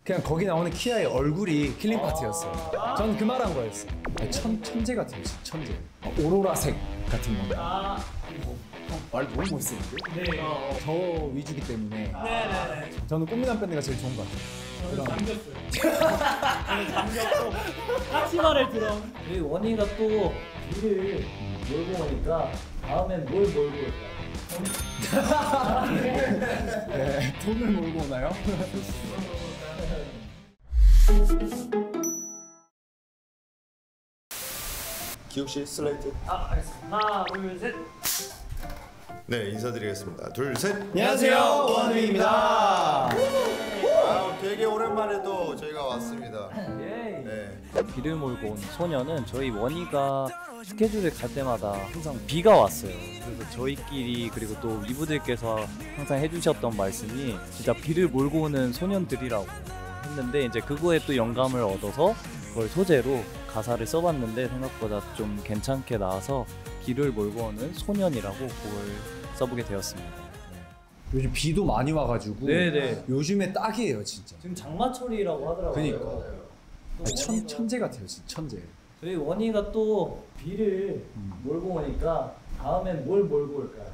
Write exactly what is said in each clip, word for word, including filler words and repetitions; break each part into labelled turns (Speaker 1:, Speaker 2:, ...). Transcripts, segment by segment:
Speaker 1: 그냥 거기 나오는 키아의 얼굴이 킬링 파트였어요. 전 그 말한 거였어요. 천, 천재 같아요, 천재. 오로라색 같은 건가?
Speaker 2: 아,
Speaker 1: 형, 말 너무 멋있는데?
Speaker 2: 네. 어, 어.
Speaker 1: 저 위주기 때문에
Speaker 2: 네네네.
Speaker 1: 저는 꽃미남 밴드가 제일 좋은 것 같아요.
Speaker 2: 저는 잠겼어요. 저는 잠겼고 까치발을 들어.
Speaker 3: 우리 원희가 또 비를 몰고 오니까 다음엔 뭘 몰고 올까요?
Speaker 1: 네, 돈을 몰고 오나요?
Speaker 4: 기욱 씨 슬레이트.
Speaker 2: 아, 알겠습니다. 하나, 둘, 셋.
Speaker 4: 네, 인사드리겠습니다. 둘, 셋.
Speaker 1: 안녕하세요, 원우입니다.
Speaker 4: 아, 되게 오랜만에 또 저희가 왔습니다.
Speaker 3: 예.
Speaker 4: 네.
Speaker 3: 비를 몰고 온 소녀는 저희 원희가 스케줄에 갈 때마다 항상 비가 왔어요. 그래서 저희끼리 그리고 또 위부들께서 항상 해주셨던 말씀이 진짜 비를 몰고 오는 소년들이라고 했는데, 이제 그거에 또 영감을 얻어서 그걸 소재로 가사를 써봤는데 생각보다 좀 괜찮게 나와서 비를 몰고 오는 소년이라고 곡을 써보게 되었습니다.
Speaker 1: 요즘 비도 많이 와가지고
Speaker 3: 네네.
Speaker 1: 요즘에 딱이에요, 진짜.
Speaker 3: 지금 장마철이라고 하더라고요.
Speaker 1: 그니까. 천, 천재 같아요, 진짜 천재.
Speaker 3: 저희 원희가 또 비를
Speaker 1: 음.
Speaker 3: 몰고 오니까 다음엔 뭘 몰고 올까요?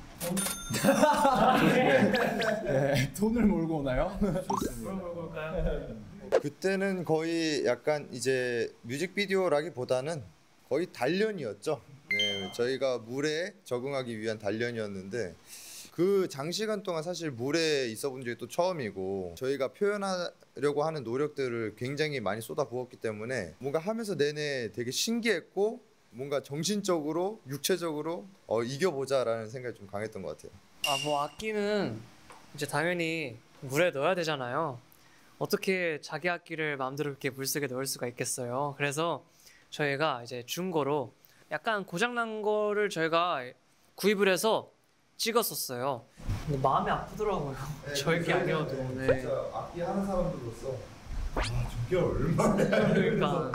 Speaker 1: 네, 돈을 몰고 오나요?
Speaker 3: 좋습니다.
Speaker 2: 뭘 몰고 올까요?
Speaker 4: 그때는 거의 약간 이제 뮤직비디오라기보다는 거의 단련이었죠. 네, 저희가 물에 적응하기 위한 단련이었는데 그 장시간 동안 사실 물에 있어 본 적이 또 처음이고 저희가 표현하려고 하는 노력들을 굉장히 많이 쏟아부었기 때문에 뭔가 하면서 내내 되게 신기했고 뭔가 정신적으로 육체적으로 어, 이겨보자라는 생각이 좀 강했던 것 같아요.
Speaker 5: 아, 뭐 악기는 이제 당연히 물에 넣어야 되잖아요. 어떻게 자기 악기를 마음대로 그렇게 물속에 넣을 수가 있겠어요. 그래서 저희가 이제 중고로 약간 고장난 거를 저희가 구입을 해서 찍었었어요. 근데 마음이 아프더라고요. 저희 게 아니어도. 네.
Speaker 4: 진짜 악기 하는 사람들로서 아 저게 얼마나
Speaker 5: 그러니까.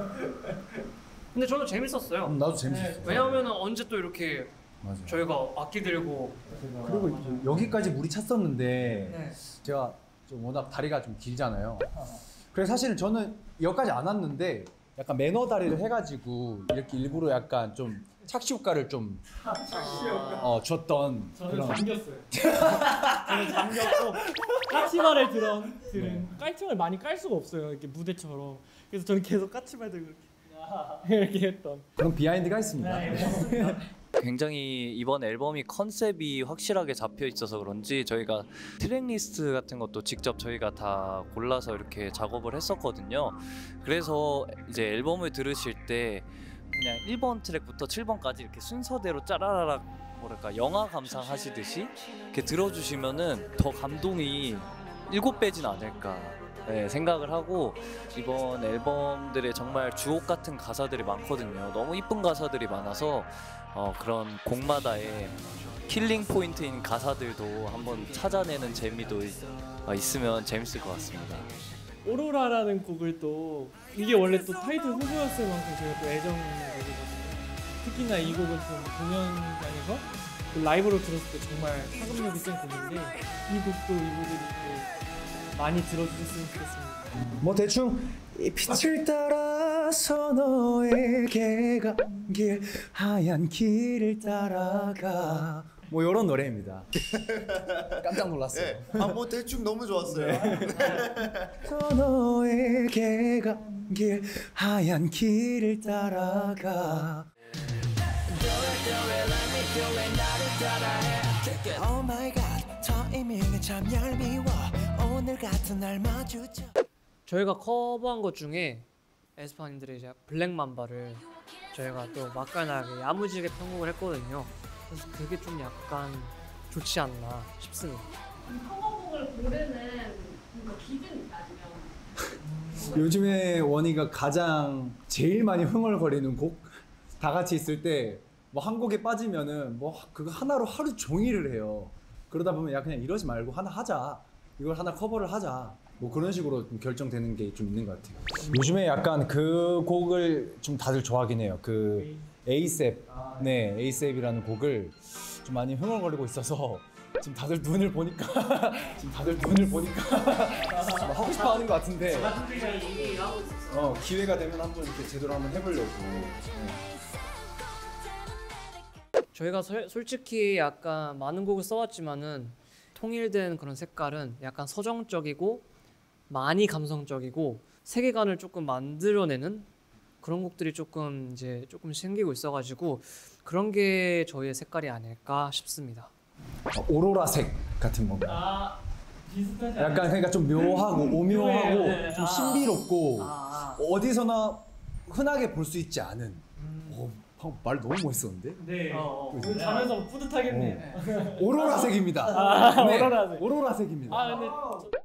Speaker 5: 근데 저는 재밌었어요.
Speaker 1: 음, 나도 재밌었어.
Speaker 5: 네, 왜냐하면 언제 또 이렇게
Speaker 1: 맞아.
Speaker 5: 저희가 악기 들고
Speaker 1: 그리고 이제 여기까지 물이 찼었는데
Speaker 5: 네.
Speaker 1: 제가 좀 워낙 다리가 좀 길잖아요. 그래서 사실은 저는 여기까지 안 왔는데 약간 매너 다리를 해가지고 이렇게 일부러 약간 좀 착시 효과를 좀 어, 줬던
Speaker 2: 저는
Speaker 1: 그런.
Speaker 2: 잠겼어요. 저는 잠겼고 까치발을 들어. 들은
Speaker 1: 네.
Speaker 2: 깔치발 많이 깔 수가 없어요. 이렇게 무대처럼. 그래서 저는 계속 까치발 들고 이렇게 이렇게 했던.
Speaker 1: 그런 비하인드가 있습니다.
Speaker 2: 네.
Speaker 3: 굉장히 이번 앨범이 컨셉이 확실하게 잡혀 있어서 그런지 저희가 트랙리스트 같은 것도 직접 저희가 다 골라서 이렇게 작업을 했었거든요. 그래서 이제 앨범을 들으실 때 그냥 일 번 트랙부터 칠 번까지 이렇게 순서대로 짜라라락 뭐랄까 영화 감상하시듯이 이렇게 들어주시면은 더 감동이 일곱 배진 않을까 네, 생각을 하고, 이번 앨범들에 정말 주옥 같은 가사들이 많거든요. 너무 이쁜 가사들이 많아서 어, 그런 곡마다의 킬링 포인트인 가사들도 한번 찾아내는 재미도 있으면 재밌을 것 같습니다.
Speaker 2: 오로라라는 곡을 또 이게 원래 또 타이틀 후보였을 만큼 제가 또 애정이 있는 곡이거든요. 특히나 이 곡은 좀 공연장에서 그 라이브로 들었을 때 정말 파급력이 센 곡인데 이 곡도 이분들이 또 많이 들어주셨으면 좋겠습니다.
Speaker 1: 뭐 대충 이 빛을 따라서 너에게 간 길 하얀 길을 따라가 뭐 이런 노래입니다. 깜짝 놀랐어요.
Speaker 4: 네. 아뭐 대충 너무 좋았어요.
Speaker 1: 저 너에게 간 길 하얀 길을 따라가.
Speaker 6: Oh my god, 타이밍이 참 얄미워. 오늘 같은 날 마주쳐.
Speaker 5: 저희가 커버한 것 중에 에스파님들의 이제 블랙맘바를 저희가 또 맛깔나게 야무지게 편곡을 했거든요. 그래서 그게 좀 약간 좋지 않나 싶습니다.
Speaker 7: 커버곡을 고르는 뭔가 기준이 있다면?
Speaker 1: 요즘에 원희가 가장 제일 많이 흥얼거리는 곡, 다 같이 있을 때 뭐 한 곡에 빠지면은 뭐 그거 하나로 하루 종일을 해요. 그러다 보면 야 그냥 이러지 말고 하나 하자, 이걸 하나 커버를 하자, 뭐 그런 식으로 좀 결정되는 게 좀 있는 것 같아요. 요즘에 약간 그 곡을 좀 다들 좋아하긴 해요. 그 에이셉, 네 에이셉이라는 곡을 좀 많이 흥얼거리고 있어서 지금 다들 눈을 보니까 지금 다들 눈을 보니까 뭐 하고 싶어 하는 것 같은데 어, 기회가 되면 한번 이렇게 제대로 한번 해보려고.
Speaker 5: 저희가 설- 솔직히 약간 많은 곡을 써왔지만은 통일된 그런 색깔은 약간 서정적이고 많이 감성적이고 세계관을 조금 만들어내는 그런 곡들이 조금 이제 조금 생기고 있어가지고 그런 게 저희의 색깔이 아닐까 싶습니다.
Speaker 1: 어, 오로라색 같은 건가?
Speaker 2: 아 비슷하지 않아요?
Speaker 1: 약간 그러니까 좀 묘하고 오묘하고
Speaker 2: 네, 네, 네.
Speaker 1: 좀
Speaker 2: 아.
Speaker 1: 신비롭고
Speaker 5: 아,
Speaker 1: 어디서나 흔하게 볼 수 있지 않은. 어, 방금 말 너무 멋있었는데?
Speaker 2: 네.
Speaker 5: 어, 어.
Speaker 2: 오늘 자면서 뿌듯하겠네.
Speaker 1: 어. 오로라색입니다.
Speaker 2: 아,
Speaker 1: 네,
Speaker 2: 오로라색.
Speaker 1: 오로라색입니다.
Speaker 2: 아 근데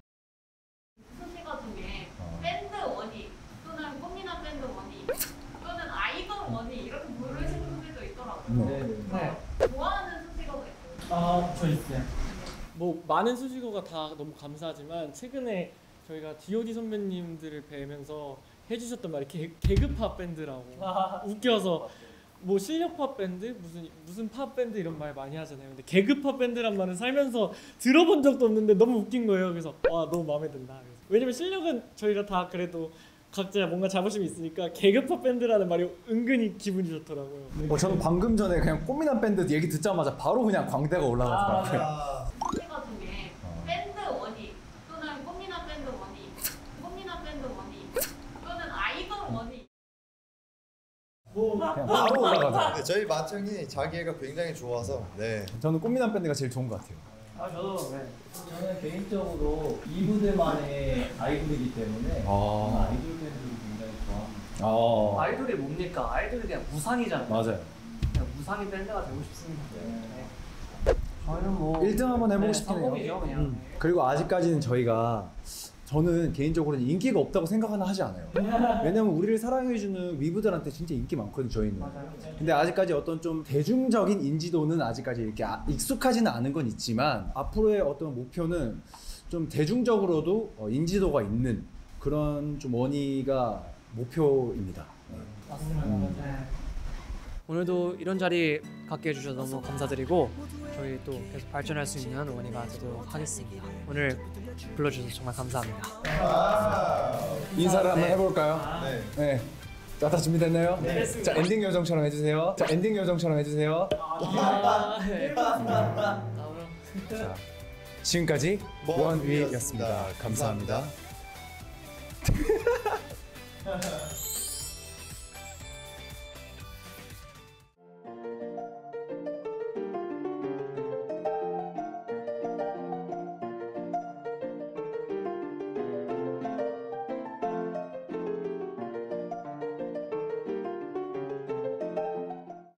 Speaker 7: 수식어 중에
Speaker 1: 어.
Speaker 7: 밴드 원이 또는 꽃미남 밴드 원이 또는 아이돌 원이 이렇게 부르시는 분들도 있더라고요.
Speaker 1: 네.
Speaker 5: 네.
Speaker 7: 좋아하는 수식어가 있어요.
Speaker 2: 아저 있어요. 뭐 많은 수식어가 다 너무 감사하지만 최근에 저희가 디오디 선배님들을 뵈면서 해주셨던 말이 개, 개그팝 밴드라고 웃겨서 뭐 실력팝 밴드 무슨 무슨 팝 밴드 이런 말 많이 하잖아요. 근데 개그팝 밴드란 말은 살면서 들어본 적도 없는데 너무 웃긴 거예요. 그래서 와 너무 마음에 든다. 그래서 왜냐면 실력은 저희가 다 그래도 각자 뭔가 자부심이 있으니까 개그팝 밴드라는 말이 은근히 기분이 좋더라고요.
Speaker 1: 어, 저는 방금 전에 그냥 꽃미남 밴드 얘기 듣자마자 바로 그냥 광대가 올라가더라고요.
Speaker 7: 수식어 중에 밴드 원이 또는 꽃미남 밴드 원이 꽃미남 밴드 원이 또는 아이돌 원이
Speaker 2: 뭐
Speaker 1: 그냥 바로 올라가더라고요.
Speaker 4: 네, 저희 마청이 자기애가 굉장히 좋아서 네.
Speaker 1: 저는 꽃미남 밴드가 제일 좋은 것 같아요.
Speaker 5: 아 저도 네.
Speaker 8: 저는 개인적으로 이 무대만의 아이돌이기 때문에
Speaker 1: 아.
Speaker 8: 아이돌 밴드를 굉장히 좋아합니다.
Speaker 1: 아,
Speaker 5: 아이돌이 뭡니까? 아이돌이 그냥 무상이잖아요.
Speaker 1: 맞아요.
Speaker 5: 그냥 무상의 밴드가 되고 싶습니다. 네. 저희는 뭐
Speaker 1: 일 등 한번 해보고
Speaker 5: 네,
Speaker 1: 싶긴 해요.
Speaker 5: 성공이죠, 그냥.
Speaker 1: 음. 그리고 아직까지는 저희가 저는 개인적으로는 인기가 없다고 생각은 하지 않아요. 왜냐면 우리를 사랑해주는 위브들한테 진짜 인기 많거든요, 저희는.
Speaker 5: 맞아요.
Speaker 1: 근데 아직까지 어떤 좀 대중적인 인지도는 아직까지 이렇게 아- 익숙하지는 않은 건 있지만 앞으로의 어떤 목표는 좀 대중적으로도 어, 인지도가 있는 그런 좀 원희가 목표입니다. 네.
Speaker 5: 맞습니다.
Speaker 1: 음.
Speaker 5: 네. 오늘도 이런 자리 갖게 해주셔서 너무 감사드리고 저희 또 계속 발전할 수 있는 원희가 되도록 하겠습니다. 오늘 불러주셔서 정말 감사합니다.
Speaker 1: 인사를 한번
Speaker 5: 네.
Speaker 1: 해볼까요?
Speaker 4: 네.
Speaker 1: 네. 자, 다 준비됐나요?
Speaker 2: 네.
Speaker 1: 자, 엔딩 요정처럼 해주세요. 자, 엔딩 요정처럼 해주세요.
Speaker 5: 아, 네. 다음으로
Speaker 1: 자, 지금까지 원위였습니다. 감사합니다.